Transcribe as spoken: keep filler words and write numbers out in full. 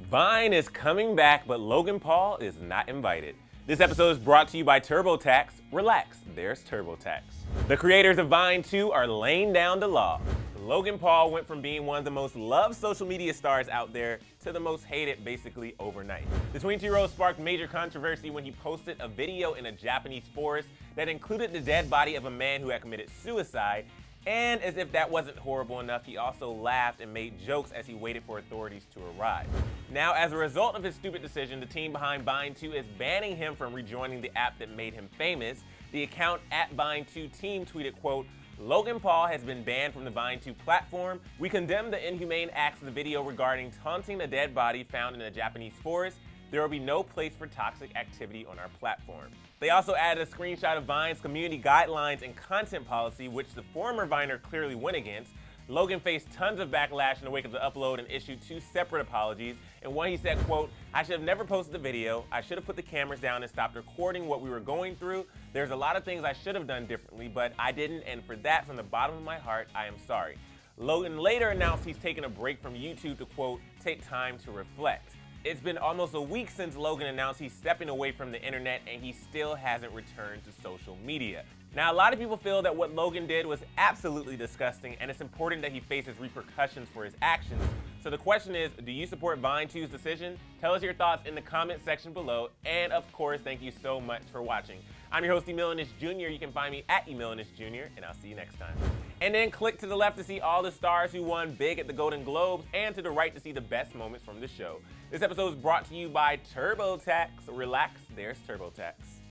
Vine is coming back, but Logan Paul is not invited. This episode is brought to you by TurboTax. Relax, there's TurboTax. The creators of Vine two are laying down the law. Logan Paul went from being one of the most loved social media stars out there to the most hated basically overnight. The twenty-two-year-old sparked major controversy when he posted a video in a Japanese forest that included the dead body of a man who had committed suicide. And as if that wasn't horrible enough, he also laughed and made jokes as he waited for authorities to arrive. Now, as a result of his stupid decision, the team behind Vine two is banning him from rejoining the app that made him famous. The account at Vine two team tweeted, quote, "Logan Paul has been banned from the Vine two platform. We condemn the inhumane acts of the video regarding taunting a dead body found in a Japanese forest. There will be no place for toxic activity on our platform." They also added a screenshot of Vine's community guidelines and content policy, which the former Viner clearly went against. Logan faced tons of backlash in the wake of the upload and issued two separate apologies. In one, he said, quote, "I should have never posted the video. I should have put the cameras down and stopped recording what we were going through. There's a lot of things I should have done differently, but I didn't, and for that, from the bottom of my heart, I am sorry." Logan later announced he's taking a break from YouTube to, quote, "take time to reflect." It's been almost a week since Logan announced he's stepping away from the internet, and he still hasn't returned to social media. Now, a lot of people feel that what Logan did was absolutely disgusting, and it's important that he faces repercussions for his actions. So the question is, do you support Vine two's decision? Tell us your thoughts in the comment section below, and of course, thank you so much for watching. I'm your host, Emilianus Junior You can find me at Emilianus Junior, and I'll see you next time. And then click to the left to see all the stars who won big at the Golden Globes, and to the right to see the best moments from the show. This episode is brought to you by TurboTax. Relax, there's TurboTax.